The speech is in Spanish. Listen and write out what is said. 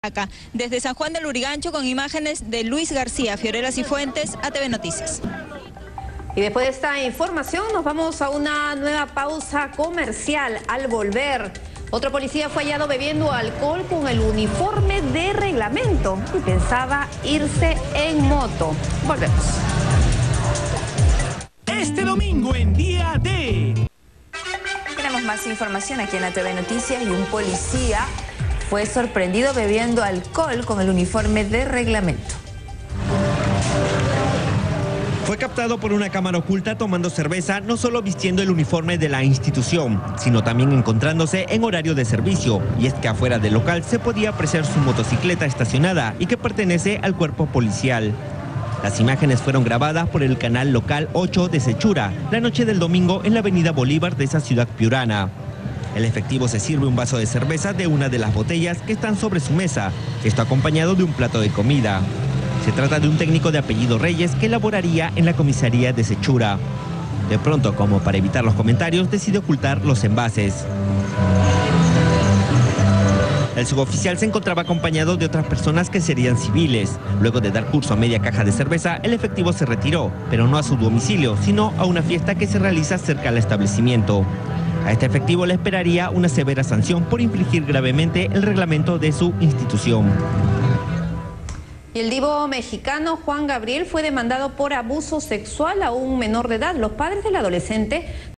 Acá, desde San Juan del Lurigancho, con imágenes de Luis García, Fiorella Cifuentes, ATV Noticias. Y después de esta información nos vamos a una nueva pausa comercial. Al volver, otro policía fue hallado bebiendo alcohol con el uniforme de reglamento y pensaba irse en moto. Volvemos. Este domingo en Día D. Tenemos más información aquí en ATV Noticias y un policía fue sorprendido bebiendo alcohol con el uniforme de reglamento. Fue captado por una cámara oculta tomando cerveza, no solo vistiendo el uniforme de la institución, sino también encontrándose en horario de servicio. Y es que afuera del local se podía apreciar su motocicleta estacionada y que pertenece al cuerpo policial. Las imágenes fueron grabadas por el canal local 8 de Sechura, la noche del domingo en la avenida Bolívar de esa ciudad piurana. El efectivo se sirve un vaso de cerveza de una de las botellas que están sobre su mesa, esto acompañado de un plato de comida. Se trata de un técnico de apellido Reyes que laboraría en la comisaría de Sechura. De pronto, como para evitar los comentarios, decide ocultar los envases. El suboficial se encontraba acompañado de otras personas que serían civiles. Luego de dar curso a media caja de cerveza, el efectivo se retiró, pero no a su domicilio, sino a una fiesta que se realiza cerca al establecimiento. A este efectivo le esperaría una severa sanción por infringir gravemente el reglamento de su institución. Y el divo mexicano Juan Gabriel fue demandado por abuso sexual a un menor de edad. Los padres del adolescente